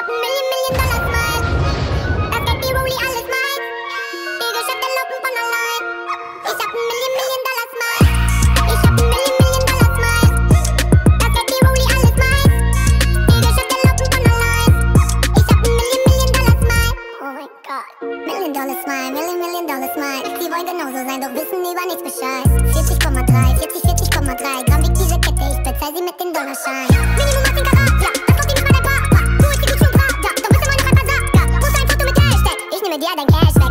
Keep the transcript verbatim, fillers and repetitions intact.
ein Million, Million Dollar Smile. Das Geld wie Rolli, alles meins. Die Geschäfte laufen von allein. Ich hab ein Million, Million Dollar Smile. Ich hab ein Million, Million Dollar Smile. Das Geld wie Rolli, alles meins. Die Geschäfte laufen von allein. Ich hab ein Million, Million Dollar Smile. Oh mein Gott. Million Dollar Smile, Million, Million Dollar Smile. Sie wollen genauso sein, doch wissen über nichts Bescheid. vierzig Komma drei, vierzig, vierzig Komma drei Gramm wiegt diese Kette, ich bezahl sie mit den Dollarschein. Minimum achtzehn Karat, ja, das kommt dir nicht bei der Bar. Du, ich geh gut schon Prada, doch bist du immer noch ein Versager. Muss ein Foto mit Hashtag, ich nehme dir dein Cash weg.